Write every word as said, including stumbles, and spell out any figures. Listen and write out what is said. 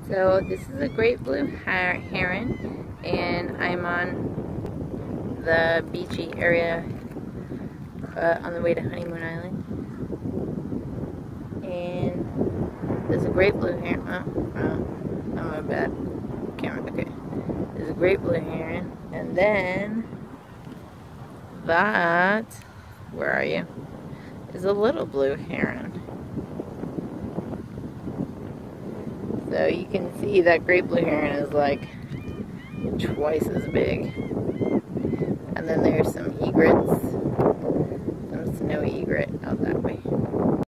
So this is a great blue heron, and I'm on the beachy area uh, on the way to Honeymoon Island. And there's a great blue heron. Oh, oh, I'm a bad camera. Okay, there's a great blue heron, and then that, where are you? Is a little blue heron. So you can see that great blue heron is like twice as big. And then there's some egrets, some snowy egret out that way.